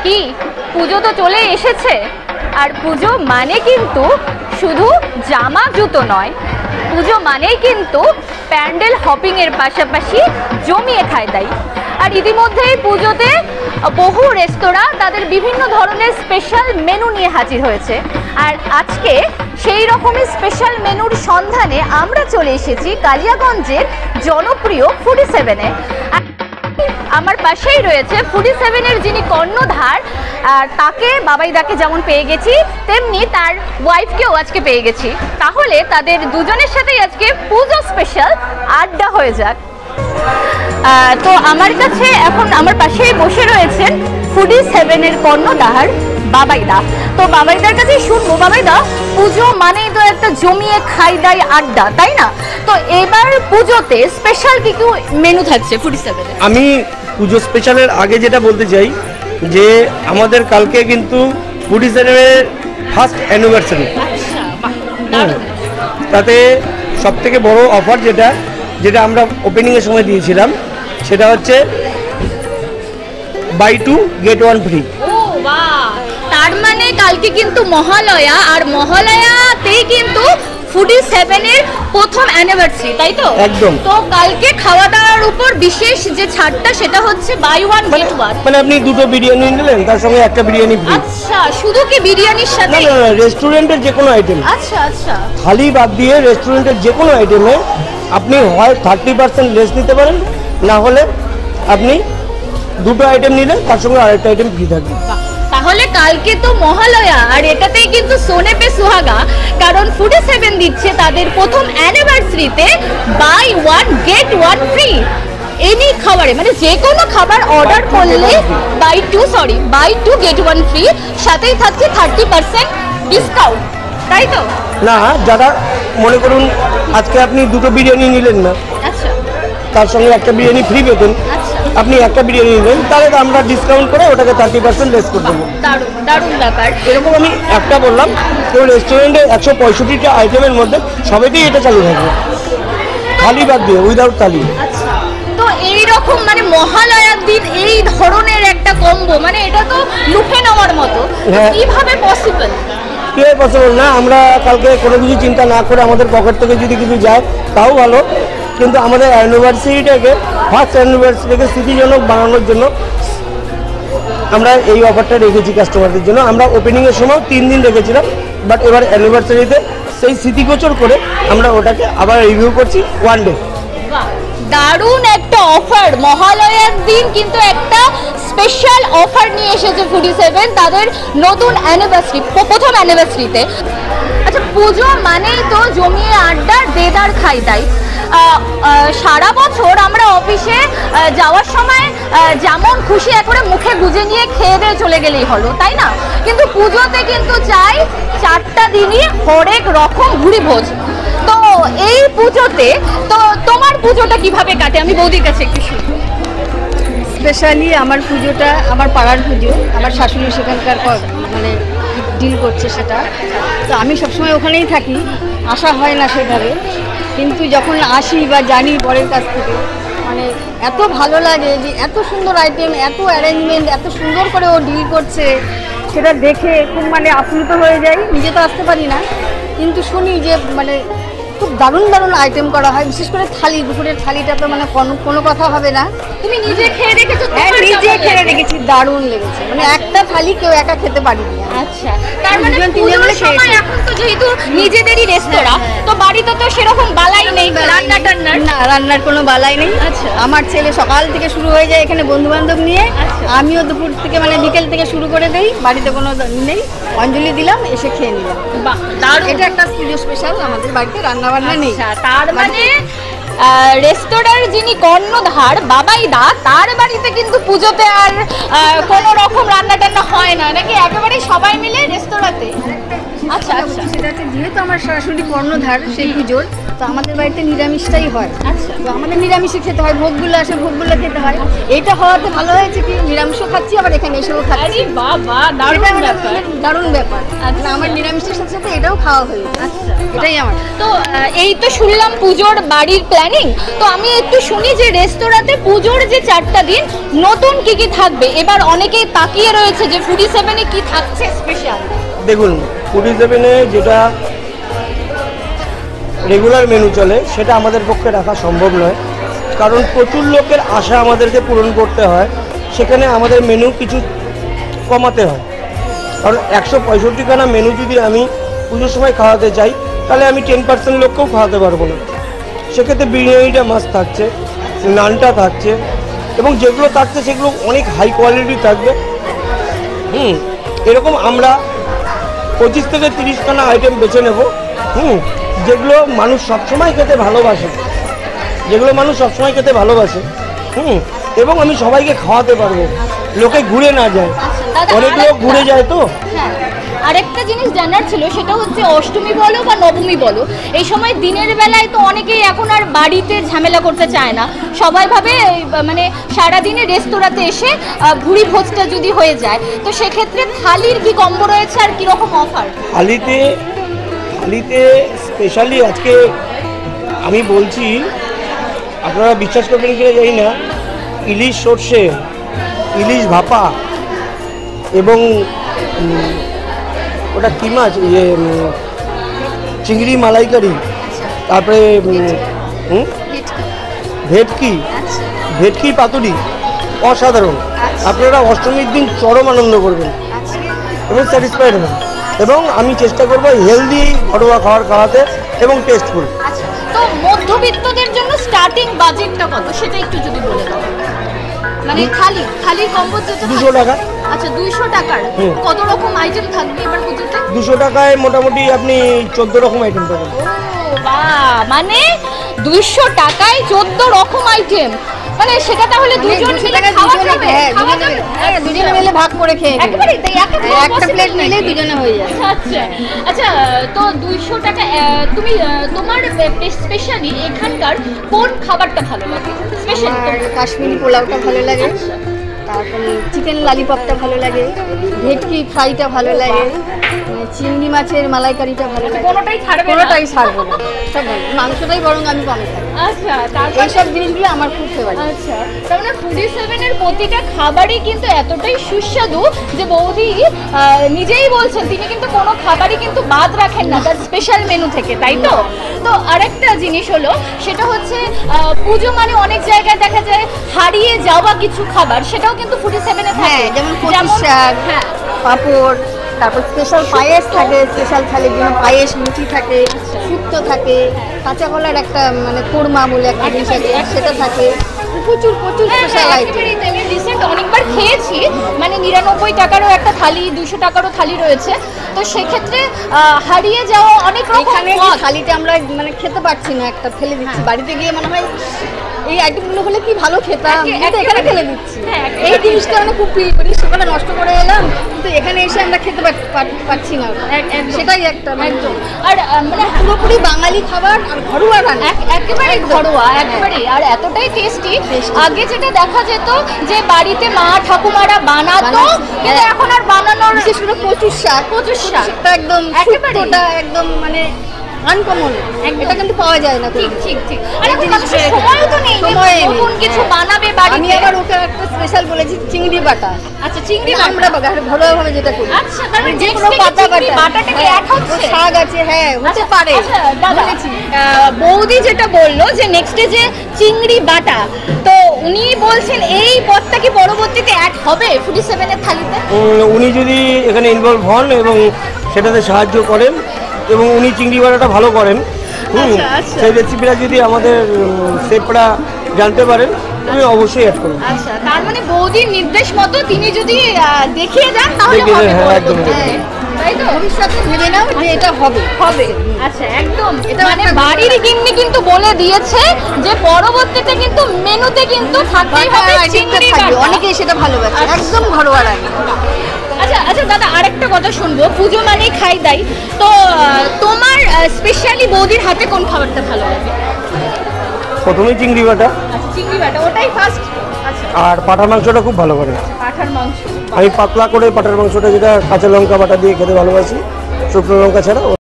কি পুজো তো চলে এসেছে, আর পুজো মানে কিন্তু শুধু জামা জুতো নয়, পুজো মানেই কিন্তু প্যান্ডেল হপিংয়ের পাশাপাশি জমিয়ে খায় দাই। আর ইতিমধ্যেই পুজোতে বহু রেস্তোরাঁ তাদের বিভিন্ন ধরনের স্পেশাল মেনু নিয়ে হাজির হয়েছে, আর আজকে সেই রকমই স্পেশাল মেনুর সন্ধানে আমরা চলে এসেছি কালিয়াগঞ্জের জনপ্রিয় ফুডি সেভেনে। আমার পাশেই রয়েছে ফুডি সেভেনের যিনি কর্ণধার, আর তাকে বাবাইদাকে যেমন পেয়ে গেছি তেমনি তার ওয়াইফকেও আজকে পেয়ে গেছি। তাহলে তাদের দুজনের সাথেই আজকে পুজো স্পেশাল আড্ডা হয়ে যাক। তো আমার কাছে এখন আমার পাশেই বসে রয়েছেন ফুডি সেভেনের কর্ণধার বাবাইদা। তো বাবাইদার কাছে শুনবো, বাবাইদা পুজো মানেই তো একটা জমিয়ে খাই দাই আড্ডা, তাই না? তো এবার পুজোতে স্পেশাল কি কি মেনু থাকছে ফুডি সেভেনে? আমি পুজো স্পেশালের আগে যেটা বলতে চাই যে আমাদের কালকে কিন্তু ফুডি সেভেনের ফার্স্ট অ্যানিভার্সারি। তাতে সবথেকে বড় অফার যেটা আমরা ওপেনিংয়ের সময় দিয়েছিলাম সেটা হচ্ছে বাই 2 গেট 1 ফ্রি। তার মানে কালকে কিন্তু মহালয়া, আর মহালয়াতেই কিন্তু ফুডি সেভেনের প্রথম অ্যানিভার্সারি, তাই তো? একদম। তো কালকে খাওয়া দাওয়ার উপর বিশেষ যে ছাড়টা সেটা হচ্ছে বাই 1 গেট 1। মানে আপনি দুটো বিরিয়ানি নিলেন তার সঙ্গে একটা বিরিয়ানি ফ্রি। আচ্ছা, শুধু কি বিরিয়ানির সাথে? না, রেস্টুরেন্টের যে কোনো আইটেম। আচ্ছা আচ্ছা। থালি বাদ দিয়ে রেস্টুরেন্টের যে কোনো আইটেমে আপনি হয় 30% লেস নিতে পারেন, না হলে আপনি দুটো আইটেম নিলে তার সঙ্গে আরেকটা আইটেম ফ্রি থাকবে। তাহলে কালকে তো মহালয়া, আর এটাতেই কিন্তু সোনে পে সুহাগা, কারণ ফুডি সেভেন দিচ্ছে তাদের প্রথম অ্যানিভার্সারিতে বাই 1 গেট 1 ফ্রি। এনি খাবারে মানে যে কোনো খাবার অর্ডার করলে বাই 2 গেট 1 ফ্রি, সাথেই থাকছে 30% ডিসকাউন্ট, তাই তো? না, যারা মনে করুন আজকে আপনি দুটো বিরিয়ানি নিলেন না, আচ্ছা, তার সঙ্গে একটা বিরিয়ানি ফ্রি পেতেন, আপনি একটা বিরিয়ানি নিলেন, তাহলে আমরা ডিসকাউন্ট করে ওটাকে 30% লেস করে দেবো। দারুণ দারুণ ব্যাপার। এরকম আমি একটা বললাম, তো রেস্টুরেন্টে 165টা আইটেমের মধ্যে সবেতেই এটা চালু থাকবে, থালি বাদ দিয়ে, উইদাউট থালি। আচ্ছা, তো এইরকম মানে মহালয়ার দিন এই ধরনের একটা কম্বো, মানে এটা তো লুফে নেওয়ার মতো। কিভাবে পসিবল? কীভাবে পসিবল না, আমরা কালকে কোনো কিছু চিন্তা না করে আমাদের পকেট থেকে যদি কিছু যায় তাও ভালো, কিন্তু আমাদের অ্যানিভার্সারিটাকে ফার্স্ট অ্যানিভার্সারিটাকে স্মৃতিজনক বানানোর জন্য আমরা এই অফারটা রেখেছি কাস্টমারদের জন্য। আমরা ওপেনিংয়ের সময় 3 দিন রেখেছিলাম, বাট এবার অ্যানিভার্সারিতে সেই স্মৃতিগোচর করে আমরা ওটাকে আবার রিভিউ করছি 1 ডে। দারুণ একটা অফার, মহালয়ার দিন কিন্তু একটা স্পেশাল অফার নিয়ে এসেছে ফুডি সেভেন তাদের নতুন অ্যানিভার্সারি, প্রথম অ্যানিভার্সারিতে। আচ্ছা, পুজো মানেই তো জমিয়ে আড্ডা, দেদার খাই দাই। সারা বছর আমরা অফিসে যাওয়ার সময় যেমন খুশি করে মুখে গুজে নিয়ে খেয়ে দিয়ে চলে গেলেই হলো, তাই না? কিন্তু পুজোতে কিন্তু চাই 4টা দিনই হরেক রকম ঘুরি ভোজ। তো এই পুজোতে তো তোমার পুজোটা কিভাবে কাটে, আমি বৌদির কাছে একটু শুনি। স্পেশালি আমার পুজোটা আমার পাড়ার পুজো, আমার শাশুড়ি সেখানকার মানে ডিল করছে সেটা, তো আমি সবসময় ওখানেই থাকি, আসা হয় না সেভাবে, কিন্তু যখন আসি বা জানি বরের কাছ থেকে, মানে এত ভালো লাগে যে এত সুন্দর আইটেম, এত অ্যারেঞ্জমেন্ট, এত সুন্দর করে ও ডিল করছে, সেটা দেখে খুব মানে আপ্লুত হয়ে যাই। নিজে তো আসতে পারি না, কিন্তু শুনি যে মানে খুব দারুণ দারুণ আইটেম করা হয়, বিশেষ করে থালি, দুপুরের থালিটা তো মানে কোনো কথা হবে না। তুমি নিজে খেয়ে দেখেছো? হ্যাঁ, নিজে খেয়ে দেখেছি, দারুণ লেগেছে, মানে একটা থালি কেউ একা খেতে পারিনি। আচ্ছা, তার মানে পুজোর সময় এখন তো যেহেতু নিজেদেরই রেস্তোরাঁ, তো বাড়িতে তো সেরকম বালাই নেই রান্না টান্নার? না, রান্নার কোনো বালাই নেই। আচ্ছা, আমার ছেলে সকাল থেকে শুরু হয়ে যায় এখানে বন্ধু বান্ধব নিয়ে, আমিও দুপুর থেকে মানে বিকেল থেকে শুরু করে দেই, বাড়িতে কোনো নেই, অঞ্জলি দিলাম, এসে খেয়ে নিলাম। বাহ, দারুণ। এটা একটা পুজো স্পেশাল, আমাদের বাড়িতে রান্না বান্না নেই। তার মানে রেস্তোরাঁর যিনি কর্ণধার বাবাইদা, তার বাড়িতে কিন্তু পুজোতে আর কোনো রকম রান্না টান্না হয় না নাকি? একেবারে সবাই মিলে রেস্তোরাঁতে? আচ্ছা আচ্ছা, সেটা হচ্ছে যেহেতু আমার সরাসরি কর্ণধার সেই পুজোর, তো আমাদের বাড়িতে নিরামিষটাই হয়। আচ্ছা, তো আমাদের নিরামিষই খেতে হয়, ভোগগুলো আসে, ভোগগুলো খেতে হয়। এটা হওয়াতে ভালো হয়েছে কি নিরামিষও খাচ্ছি, আবার এখানে এসেও খাচ্ছি। বাবা, দারুণ ব্যাপার, দারুণ ব্যাপার। আচ্ছা, আমার নিরামিষের সাথে সাথে এটাও খাওয়া হয়ে যায়। আচ্ছা, এটাই আমার। তো এই তো শুনলাম পুজোর বাড়ির প্ল্যান প্ল্যানিং। তো আমি একটু শুনি যে রেস্তোরাঁতে পুজোর যে 4টা দিন নতুন কি কি থাকবে, এবার অনেকেই তাকিয়ে রয়েছে যে ফুডি 7-এ কি থাকছে স্পেশাল। দেখুন, ফুডি 7-এ যেটা রেগুলার মেনু চলে সেটা আমাদের পক্ষে রাখা সম্ভব নয়, কারণ প্রচুর লোকের আশা আমাদেরকে পূরণ করতে হয়। সেখানে আমাদের মেনু কিছু কমাতে হয়, কারণ 165খানা মেনু যদি আমি পুজোর সময় খাওয়াতে চাই তাহলে আমি 10% লোককেও খাওয়াতে পারবো না। সেক্ষেত্রে বিরিয়ানিটা মাস্ট থাকছে, নানটা থাকছে, এবং যেগুলো থাকছে সেগুলো অনেক হাই কোয়ালিটি থাকবে। এরকম আমরা 25 থেকে 30খানা আইটেম বেছে নেব, যেগুলো মানুষ সবসময় খেতে ভালোবাসে, এবং আমি সবাইকে খাওয়াতে পারবো, লোকে ঘুরে না যায়। অনেক লোক ঘুরে যায় তো। আরেকটা জিনিস জানার ছিল, সেটা হচ্ছে অষ্টমী বলো বা নবমী বলো, এই সময় দিনের বেলায় তো অনেকেই এখন আর বাড়িতে ঝামেলা করতে চায় না, সবাই ভাবে মানে সারাদিনে রেস্তোরাঁতে এসে ভুড়ি ভোজটা যদি হয়ে যায়, তো সেক্ষেত্রে থালির কি কম্বো রয়েছে আর কীরকম অফার? থালিতে স্পেশালি আজকে আমি বলছি, আপনারা বিশ্বাস করবেন কিনা জানি না, ইলিশ সর্ষে, ইলিশ ভাপা, এবং ওটা কী মাছ, চিংড়ি মালাইকারি, তারপরে ভেটকি পাতুরি, অসাধারণ। আপনারা অষ্টমীর দিন চরম আনন্দ করবেন এবং স্যাটিসফাইড হবেন, এবং আমি চেষ্টা করবো হেলদি ঘরোয়া খাওয়াতে এবং টেস্টফুল। তো মধ্যবিত্তদের জন্য স্টার্টিং বাজেটটা কত সেটা একটু যদি বলে দাও। মানে থালি কম্বো যেটা 200 টাকা। আচ্ছা, 200 টাকার কত রকম আইটেম থাকবে এবার পুজোতে? 200 টাকায় মোটামুটি আপনি 14 রকম আইটেম পাবেন। ও বাহ, মানে 200 টাকায় 14 রকম আইটেম, মানে সেটা তাহলে দুজন মিলে খাওয়া যাবে? হ্যাঁ, দুজনে মিলে ভাগ করে খেয়ে একেবারে তাই, একটা প্লেট নিলে দুজনে হয়ে যায়। আচ্ছা আচ্ছা, তো 200 টাকা তুমি তোমার স্পেশালি এখানকার কোন খাবারটা ভালো লাগে? স্পেশাল কাশ্মীরি পোলাওটা ভালো লাগে, তারপরে চিকেন লালিপপটা ভালো লাগে, ভেটকি ফ্রাইটা ভালো লাগে, চিংড়ি মাছের মালাইকারিটা ভালো লাগে। কোনোটাই ছাড়বে না? কোনোটাই ছাড়বো না, সব ভালো। মাংসটাই বরং আমি কম খাই। আচ্ছা, তারপর এইসব জিনিসগুলো আমার খুব ফেভারিট। আচ্ছা, তার মানে ফুডি 7-এর প্রতিটা খাবারই কিন্তু এতটাই সুস্বাদু যে বৌদি নিজেই বলছেন তিনি কিন্তু কোনো খাবারই কিন্তু বাদ রাখেন না তার স্পেশাল মেনু থেকে, তাই তো? তো আরেকটা জিনিস হলো, সেটা হচ্ছে পুজো মানে অনেক জায়গায় দেখা যায় হারিয়ে যাওয়া কিছু খাবার, সেটাও কিন্তু ফুডি 7-এ থাকে, যেমন কচুর শাক, পাঁপড়, তারপর স্পেশাল পায়েস থাকে, স্পেশাল থালির জন্য পায়েস, লুচি থাকে, শুক্তো থাকে, কাঁচা কলার একটা মানে কোরমা বলে একটা জিনিস আছে সেটা থাকে, প্রচুর স্পেশাল আইটেম। আমি রিসেন্ট অনেকবার খেয়েছি, মানে 99 টাকারও একটা থালি, 200 টাকারও থালি রয়েছে। তো সেক্ষেত্রে হারিয়ে যাওয়া অনেক রকম থালিতে আমরা মানে খেতে পারছি না, একটা ফেলে দিচ্ছি, বাড়িতে গিয়ে মনে হয় এই আইটেমগুলো হলে কি ভালো খেতাম, কিন্তু এখানে ফেলে দিচ্ছি। এই জিনিসটা আমরা খুব ফিল করি, সেখানে নষ্ট করে এলাম, কিন্তু এখানে এসে আমরা খেতে পারছি না, সেটাই একটা একদম। আর মানে পুরোপুরি বাঙালি খাবার আর ঘরোয়া রান্না, একেবারে ঘরোয়া, একেবারে, আর এতটাই টেস্টি। আগে যেটা দেখা যেত যে বাড়িতে মা ঠাকুমারা বানাতো, কিন্তু এখন আর বানানোর, বিশেষ করে কচুর শাকটা একদম শুক্তোটা একদম মানে আনকমন, এটা কিন্তু পাওয়া যায় না। ঠিক। আর এখন মানুষের সময়ও তো নেই নতুন কিছু বানাবে বাড়িতে। আমি আবার ওকে একটা স্পেশাল বলেছি চিংড়ি বাটা। আচ্ছা, চিংড়ি আমরা ঘরোয়াভাবে যেটা করি। আচ্ছা, তাহলে যে কোনো বাটাটাকে অ্যাড হচ্ছে, শাক আছে, হ্যাঁ হতে পারে। আচ্ছা দাদা, বৌদি যেটা বললো যে নেক্সটে যে চিংড়ি বাটা, তো উনি বলছেন এই পদটা কি পরবর্তীতে অ্যাড হবে ফুডি 7-এর থালিতে? উনি যদি এখানে ইনভলভ হন এবং সেটাতে সাহায্য করেন, এবং উনি চিংড়ি বাটাটা ভালো করেন, সেই রেসিপিটা যদি আমাদের শেফরা জানতে পারেন, আমি অবশ্যই অ্যাড করব। আচ্ছা, তার মানে বৌদির নির্দেশ মতো তিনি যদি দেখিয়ে দেন তাহলে হবে, তাই তো? ভবিষ্যতে ভেবে নাও যে এটা হবে। আচ্ছা, একদম। এটা মানে বাড়ির গিন্নি কিন্তু বলে দিয়েছে যে পরবর্তীতে কিন্তু মেনুতে কিন্তু থাকতেই হবে চিংড়ি বাটা। অনেকেই সেটা ভালোবাসে, একদম ঘরোয়া রান্না। আচ্ছা দাদা, আরেকটা কথা শুনবো, পুজো মানেই খাই দাই, তো তোমার স্পেশালি বৌদির হাতে কোন খাবারটা ভালো লাগে? প্রথমেই চিংড়ি বাটা। আচ্ছা, চিংড়ি বাটা ওটাই ফার্স্ট। আচ্ছা, আর পাঠার মাংসটা খুব ভালো করে। পাঠার মাংস আমি পাতলা করে পাঠার মাংসটা, যেটা কাঁচা লঙ্কা বাটা দিয়ে খেতে ভালোবাসি, শুকনো লঙ্কা ছাড়া।